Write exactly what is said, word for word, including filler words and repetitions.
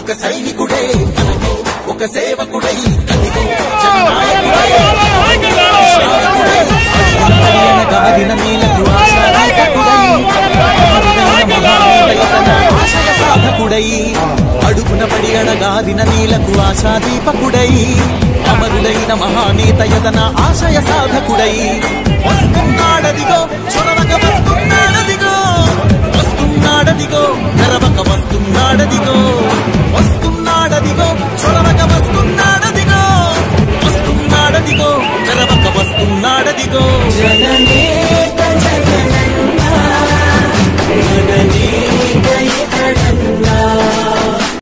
ఒక సైనికుడే కదిగో ఒక సేవకుడై కదిగో జననాయకుడై గాదిన నీలకు ఆశాదీపకుడై ఆశయ సాధకుడై అడుగున పడి అడగాదిన నీలకు ఆశాదీపకుడై అమరుడైన మహానేత యతన ఆశయ సాధకుడై వస్తున్నాడదిగో చొరవక వస్తున్నాడదిగో వస్తున్నాడదిగో తెరవక వస్తున్నాడదిగో